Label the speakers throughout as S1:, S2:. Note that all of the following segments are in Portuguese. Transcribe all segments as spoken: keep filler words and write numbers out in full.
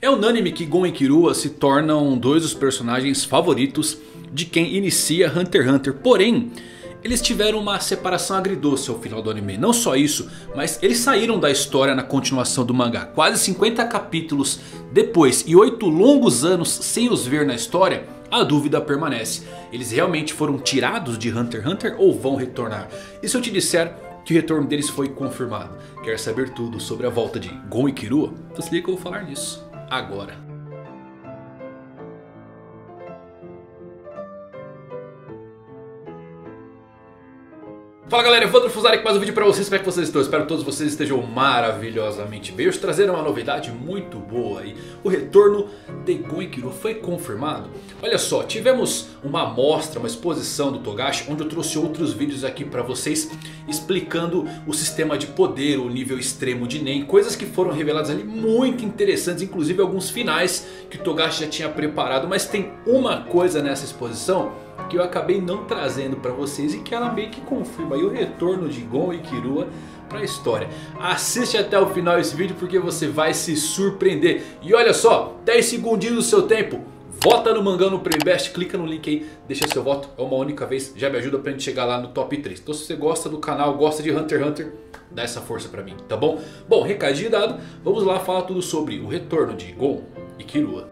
S1: É unânime que Gon e Killua se tornam dois dos personagens favoritos de quem inicia Hunter x Hunter. Porém, eles tiveram uma separação agridoce ao final do anime. Não só isso, mas eles saíram da história na continuação do mangá. Quase cinquenta capítulos depois e oito longos anos sem os ver na história, a dúvida permanece. Eles realmente foram tirados de Hunter x Hunter ou vão retornar? E se eu te disser que o retorno deles foi confirmado? Quer saber tudo sobre a volta de Gon e Killua? Então se liga que eu vou falar nisso agora. Fala galera, Evandro Fusari com mais um vídeo pra vocês. Como é que vocês estão? Espero que todos vocês estejam maravilhosamente bem. Hoje trazer uma novidade muito boa aí. O retorno de Gon e Killua foi confirmado. Olha só, tivemos uma amostra, uma exposição do Togashi, onde eu trouxe outros vídeos aqui pra vocês explicando o sistema de poder, o nível extremo de Nen. Coisas que foram reveladas ali muito interessantes, inclusive alguns finais que o Togashi já tinha preparado. Mas tem uma coisa nessa exposição que eu acabei não trazendo pra vocês e que ela meio que confirma aí o retorno de Gon e Killua pra história. Assiste até o final esse vídeo porque você vai se surpreender. E olha só, dez segundinhos do seu tempo. Vota no Mangão no Playbest, clica no link aí, deixa seu voto, é uma única vez, já me ajuda pra gente chegar lá no top três. Então se você gosta do canal, gosta de Hunter x Hunter, dá essa força pra mim, tá bom? Bom, recadinho dado, vamos lá falar tudo sobre o retorno de Gon e Killua.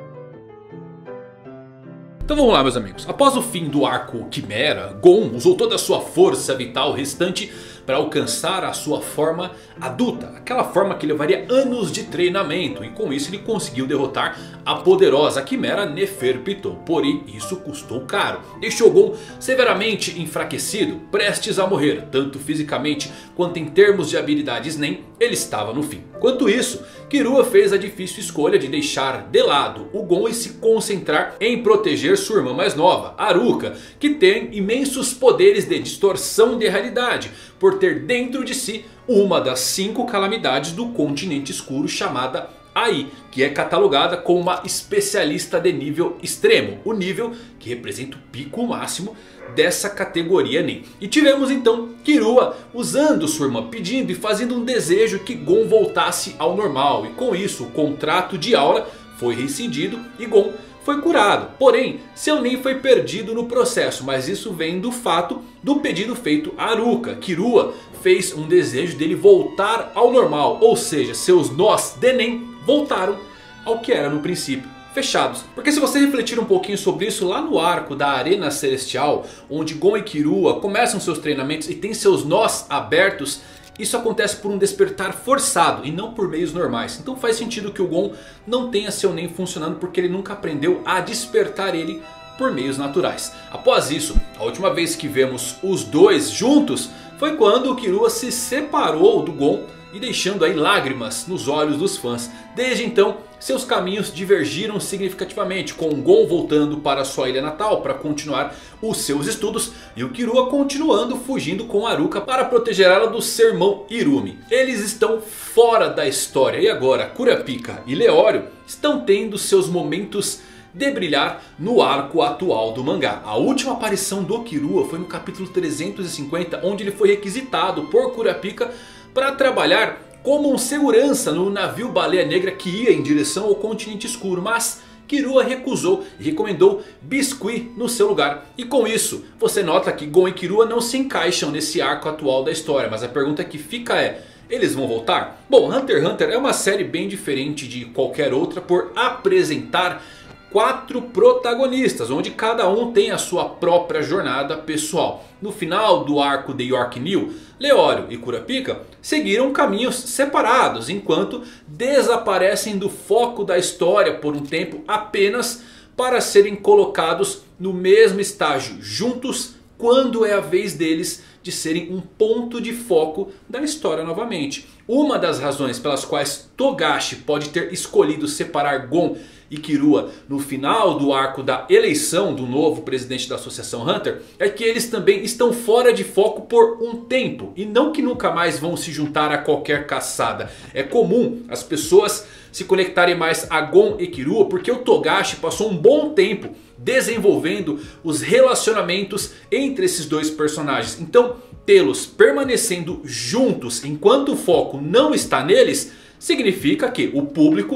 S1: Então vamos lá meus amigos, após o fim do arco Quimera, Gon usou toda a sua força vital restante para alcançar a sua forma adulta. Aquela forma que levaria anos de treinamento. E com isso ele conseguiu derrotar a poderosa Quimera Neferpitou. Porém isso custou caro. Deixou Gon severamente enfraquecido, prestes a morrer. Tanto fisicamente quanto em termos de habilidades Nen, ele estava no fim. Enquanto isso, Killua fez a difícil escolha de deixar de lado o Gon e se concentrar em proteger sua irmã mais nova, Haruka, que tem imensos poderes de distorção de realidade, por ter dentro de si uma das cinco calamidades do continente escuro chamada Ai, que é catalogada como uma especialista de nível extremo, o nível que representa o pico máximo dessa categoria Nen. E tivemos então Killua usando sua irmã, pedindo e fazendo um desejo que Gon voltasse ao normal. E com isso o contrato de aura foi rescindido e Gon foi curado. Porém, seu Nen foi perdido no processo. Mas isso vem do fato do pedido feito a Haruka. Killua fez um desejo dele voltar ao normal. Ou seja, seus nós de Nen voltaram ao que era no princípio, fechados. Porque se você refletir um pouquinho sobre isso lá no arco da Arena Celestial, onde Gon e Killua começam seus treinamentos e tem seus nós abertos, isso acontece por um despertar forçado e não por meios normais. Então faz sentido que o Gon não tenha seu Nen funcionando porque ele nunca aprendeu a despertar ele por meios naturais. Após isso, a última vez que vemos os dois juntos foi quando o Killua se separou do Gon e deixando aí lágrimas nos olhos dos fãs. Desde então, seus caminhos divergiram significativamente, com Gon voltando para sua ilha natal para continuar os seus estudos e o Killua continuando fugindo com Haruka para proteger ela do seu irmão Irumi. Eles estão fora da história e agora Kurapika e Leório estão tendo seus momentos de brilhar no arco atual do mangá. A última aparição do Killua foi no capítulo trezentos e cinquenta, onde ele foi requisitado por Kurapika para trabalhar como um segurança no navio Baleia Negra que ia em direção ao continente escuro. Mas Killua recusou e recomendou Biscuit no seu lugar. E com isso você nota que Gon e Killua não se encaixam nesse arco atual da história. Mas a pergunta que fica é: eles vão voltar? Bom, Hunter x Hunter é uma série bem diferente de qualquer outra por apresentar quatro protagonistas, onde cada um tem a sua própria jornada pessoal. No final do arco de York New, Leório e Kurapika seguiram caminhos separados, enquanto desaparecem do foco da história por um tempo apenas para serem colocados no mesmo estágio juntos quando é a vez deles de serem um ponto de foco da história novamente. Uma das razões pelas quais Togashi pode ter escolhido separar Gon e Killua no final do arco da eleição do novo presidente da Associação Hunter é que eles também estão fora de foco por um tempo. E não que nunca mais vão se juntar a qualquer caçada. É comum as pessoas se conectarem mais a Gon e Killua porque o Togashi passou um bom tempo desenvolvendo os relacionamentos entre esses dois personagens. Então tê-los permanecendo juntos enquanto o foco não está neles significa que o público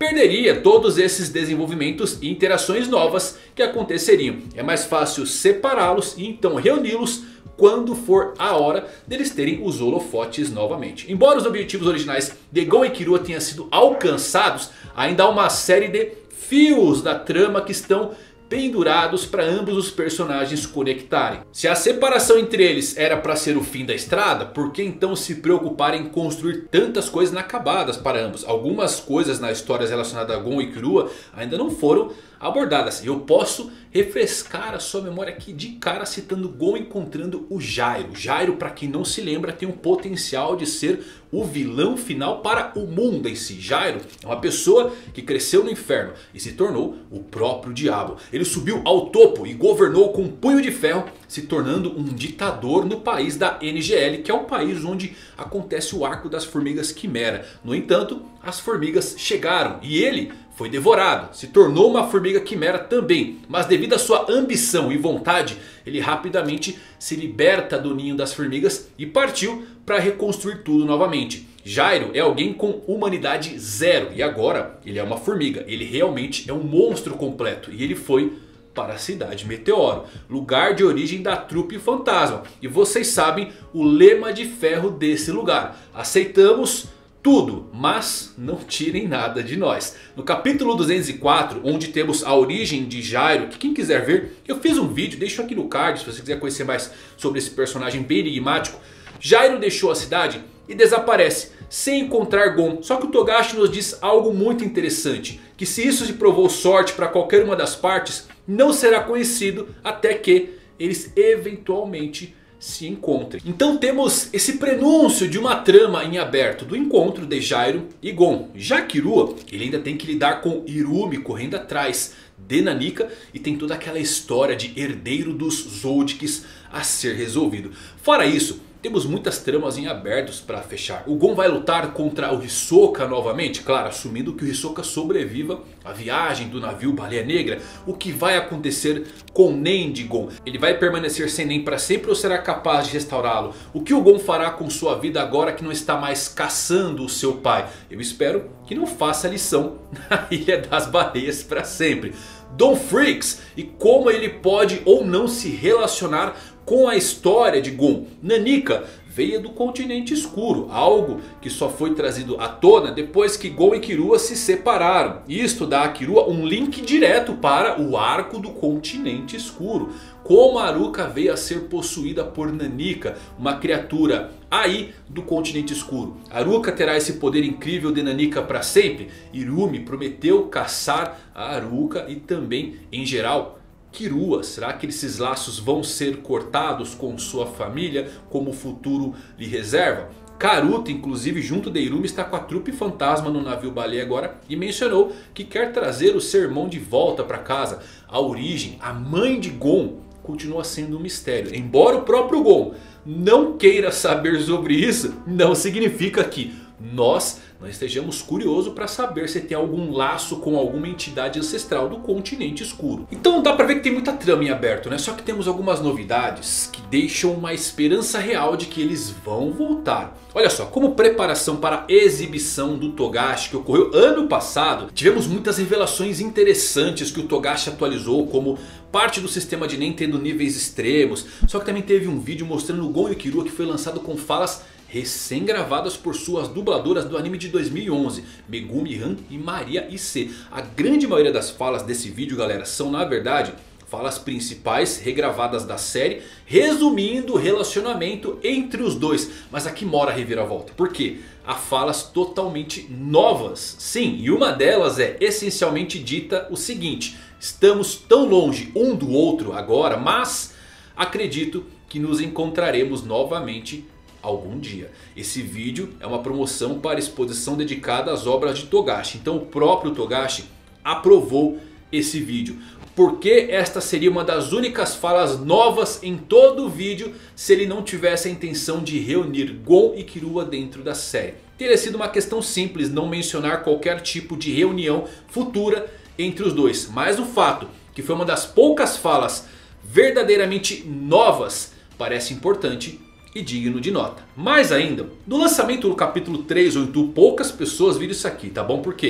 S1: perderia todos esses desenvolvimentos e interações novas que aconteceriam. É mais fácil separá-los e então reuni-los quando for a hora deles terem os holofotes novamente. Embora os objetivos originais de Gon e Killua tenham sido alcançados, ainda há uma série de fios da trama que estão pendurados para ambos os personagens conectarem. Se a separação entre eles era para ser o fim da estrada, por que então se preocupar em construir tantas coisas inacabadas para ambos? Algumas coisas na história relacionadas a Gon e Killua ainda não foram abordadas. Eu posso refrescar a sua memória aqui de cara citando Gon encontrando o Gyro. Gyro, para quem não se lembra, tem um potencial de ser o vilão final para o mundo em si. Gyro é uma pessoa que cresceu no inferno e se tornou o próprio diabo. Ele subiu ao topo e governou com um punho de ferro, se tornando um ditador no país da N G L, que é o país onde acontece o arco das formigas quimera. No entanto, as formigas chegaram e ele foi devorado, se tornou uma formiga quimera também. Mas devido à sua ambição e vontade, ele rapidamente se liberta do ninho das formigas e partiu para reconstruir tudo novamente. Gyro é alguém com humanidade zero e agora ele é uma formiga. Ele realmente é um monstro completo e ele foi para a cidade Meteoro, lugar de origem da trupe fantasma. E vocês sabem o lema de ferro desse lugar: aceitamos tudo, mas não tirem nada de nós. No capítulo duzentos e quatro, onde temos a origem de Gyro, que quem quiser ver, eu fiz um vídeo, deixo aqui no card se você quiser conhecer mais sobre esse personagem bem enigmático. Gyro deixou a cidade e desaparece sem encontrar Gon. Só que o Togashi nos diz algo muito interessante, que se isso se provou sorte para qualquer uma das partes, não será conhecido até que eles eventualmente se encontrem. Então temos esse prenúncio de uma trama em aberto do encontro de Gyro e Gon. Já Killua, ele ainda tem que lidar com Irumi correndo atrás de Nanika e tem toda aquela história de herdeiro dos Zoldycks a ser resolvido. Fora isso, temos muitas tramas em abertos para fechar. O Gon vai lutar contra o Hisoka novamente? Claro, assumindo que o Hisoka sobreviva à viagem do navio Baleia Negra. O que vai acontecer com Nen de Gon? Ele vai permanecer sem Nen para sempre ou será capaz de restaurá-lo? O que o Gon fará com sua vida agora que não está mais caçando o seu pai? Eu espero que não faça lição na Ilha das Baleias para sempre. Don Freaks e como ele pode ou não se relacionar com a história de Gon. Nanika veio do continente escuro, algo que só foi trazido à tona depois que Gon e Killua se separaram. Isto dá a Killua um link direto para o arco do continente escuro. Como a Aruka veio a ser possuída por Nanika, uma criatura aí do continente escuro. Aruka terá esse poder incrível de Nanika para sempre? Irumi prometeu caçar a Aruka e também, em geral, Killua. Será que esses laços vão ser cortados com sua família, como o futuro lhe reserva? Karuta, inclusive, junto de Irumi, está com a trupe fantasma no navio baleia agora e mencionou que quer trazer o seu irmão de volta para casa. A origem, a mãe de Gon, continua sendo um mistério. Embora o próprio Gon não queira saber sobre isso, não significa que nós não estejamos curiosos para saber se tem algum laço com alguma entidade ancestral do continente escuro. Então dá para ver que tem muita trama em aberto, né? Só que temos algumas novidades que deixam uma esperança real de que eles vão voltar. Olha só, como preparação para a exibição do Togashi que ocorreu ano passado, tivemos muitas revelações interessantes que o Togashi atualizou, como parte do sistema de Nen tendo níveis extremos. Só que também teve um vídeo mostrando o Gon e o Killua que foi lançado com falas recém-gravadas por suas dubladoras do anime de dois mil e onze, Megumi Han e Maria Issei. A grande maioria das falas desse vídeo, galera, são na verdade falas principais regravadas da série, resumindo o relacionamento entre os dois. Mas aqui mora a reviravolta, porque há falas totalmente novas. Sim, e uma delas é essencialmente dita o seguinte: estamos tão longe um do outro agora, mas acredito que nos encontraremos novamente algum dia. Esse vídeo é uma promoção para exposição dedicada às obras de Togashi. Então o próprio Togashi aprovou esse vídeo, porque esta seria uma das únicas falas novas em todo o vídeo se ele não tivesse a intenção de reunir Gon e Killua dentro da série. Teria sido uma questão simples não mencionar qualquer tipo de reunião futura entre os dois. Mas o fato que foi uma das poucas falas verdadeiramente novas parece importante e digno de nota. Mais ainda, no lançamento do capítulo três ou oito, poucas pessoas viram isso aqui, tá bom? Porque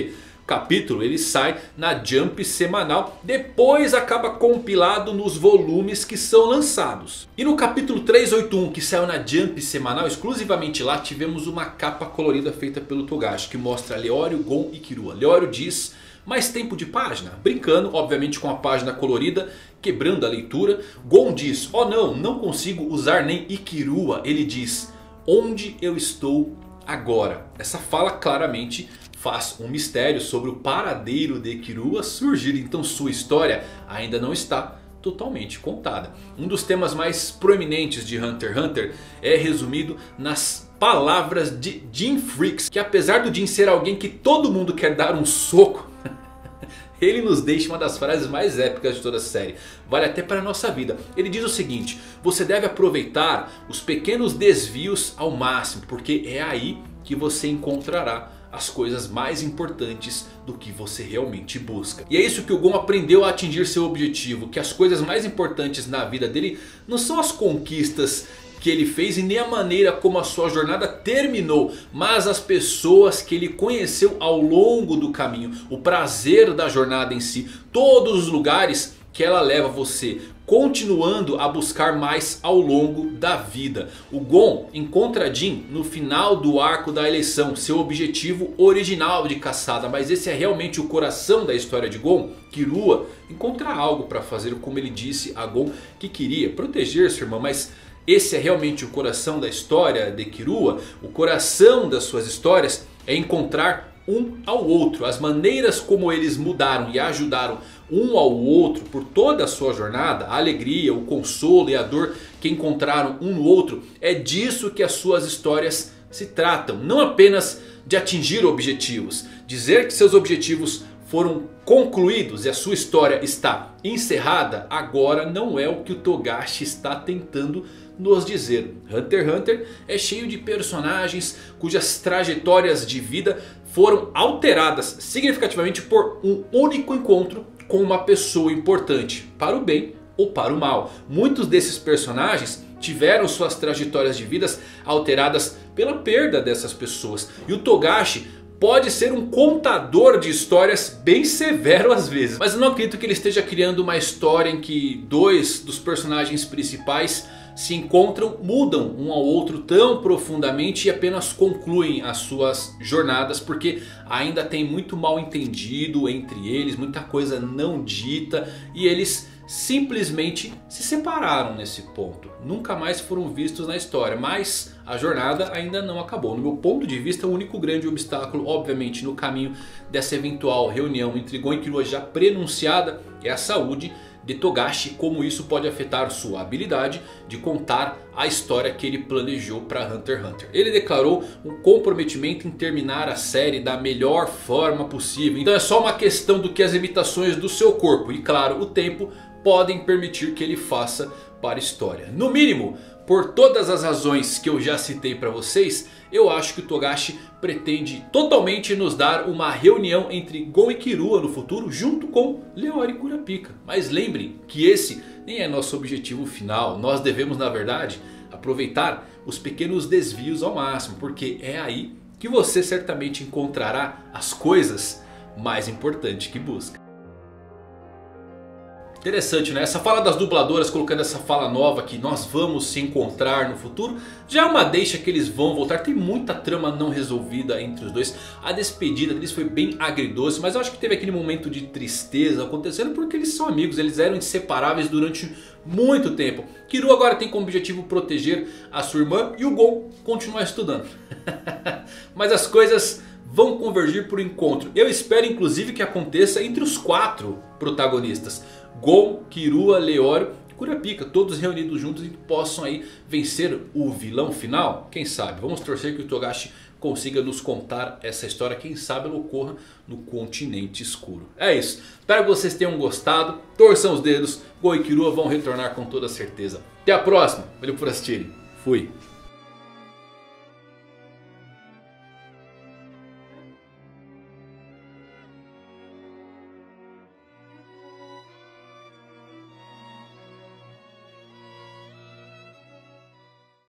S1: capítulo ele sai na Jump semanal, depois acaba compilado nos volumes que são lançados. E no capítulo trezentos e oitenta e um, que saiu na Jump semanal, exclusivamente lá tivemos uma capa colorida feita pelo Togashi, que mostra Leório, Gon e Killua. Leório diz: mais tempo de página, brincando obviamente com a página colorida, quebrando a leitura. Gon diz: oh não, não consigo usar nem Ikirua. Ele diz: onde eu estou agora? Essa fala claramente faz um mistério sobre o paradeiro de Killua surgir. Então sua história ainda não está totalmente contada. Um dos temas mais proeminentes de Hunter x Hunter é resumido nas palavras de Jim Freaks, que apesar do Jim ser alguém que todo mundo quer dar um soco, ele nos deixa uma das frases mais épicas de toda a série. Vale até para a nossa vida. Ele diz o seguinte: você deve aproveitar os pequenos desvios ao máximo, porque é aí que você encontrará as coisas mais importantes do que você realmente busca. E é isso que o Gon aprendeu a atingir seu objetivo. Que as coisas mais importantes na vida dele não são as conquistas que ele fez e nem a maneira como a sua jornada terminou, mas as pessoas que ele conheceu ao longo do caminho. O prazer da jornada em si. Todos os lugares que ela leva você, continuando a buscar mais ao longo da vida. O Gon encontra Jin no final do arco da eleição, seu objetivo original de caçada. Mas esse é realmente o coração da história de Gon. Killua encontra algo para fazer, como ele disse a Gon que queria proteger sua irmã. Mas esse é realmente o coração da história de Killua. O coração das suas histórias é encontrar um ao outro. As maneiras como eles mudaram e ajudaram um ao outro por toda a sua jornada. A alegria, o consolo e a dor que encontraram um no outro. É disso que as suas histórias se tratam. Não apenas de atingir objetivos. Dizer que seus objetivos foram concluídos e a sua história está encerrada agora não é o que o Togashi está tentando nos dizer. Hunter x Hunter é cheio de personagens cujas trajetórias de vida foram alteradas significativamente por um único encontro com uma pessoa importante, para o bem ou para o mal. Muitos desses personagens tiveram suas trajetórias de vidas alteradas pela perda dessas pessoas. E o Togashi pode ser um contador de histórias bem severo às vezes. Mas eu não acredito que ele esteja criando uma história em que dois dos personagens principais se encontram, mudam um ao outro tão profundamente e apenas concluem as suas jornadas. Porque ainda tem muito mal entendido entre eles, muita coisa não dita. E eles simplesmente se separaram nesse ponto. Nunca mais foram vistos na história. Mas a jornada ainda não acabou. No meu ponto de vista, o único grande obstáculo, obviamente, no caminho dessa eventual reunião entre Gon e Killua já prenunciada, é a saúde de Togashi. Como isso pode afetar sua habilidade de contar a história que ele planejou para Hunter x Hunter. Ele declarou um comprometimento em terminar a série da melhor forma possível. Então é só uma questão do que as limitações do seu corpo e, claro, o tempo podem permitir que ele faça para a história. No mínimo, por todas as razões que eu já citei para vocês, eu acho que o Togashi pretende totalmente nos dar uma reunião entre Gon e Killua no futuro, junto com Leório e Kurapika. Mas lembrem que esse nem é nosso objetivo final. Nós devemos, na verdade, aproveitar os pequenos desvios ao máximo, porque é aí que você certamente encontrará as coisas mais importantes que busca. Interessante, né? Essa fala das dubladoras colocando essa fala nova que nós vamos se encontrar no futuro, já é uma deixa que eles vão voltar. Tem muita trama não resolvida entre os dois. A despedida deles foi bem agridoce, mas eu acho que teve aquele momento de tristeza acontecendo porque eles são amigos. Eles eram inseparáveis durante muito tempo. Killua agora tem como objetivo proteger a sua irmã e o Gon continuar estudando. Mas as coisas vão convergir por encontro. Eu espero inclusive que aconteça entre os quatro protagonistas: Gon, Killua, Leório e Kurapika, todos reunidos juntos e possam aí vencer o vilão final. Quem sabe? Vamos torcer que o Togashi consiga nos contar essa história. Quem sabe ela ocorra no continente escuro. É isso. Espero que vocês tenham gostado. Torçam os dedos. Gon e Killua vão retornar com toda certeza. Até a próxima. Valeu por assistirem. Fui.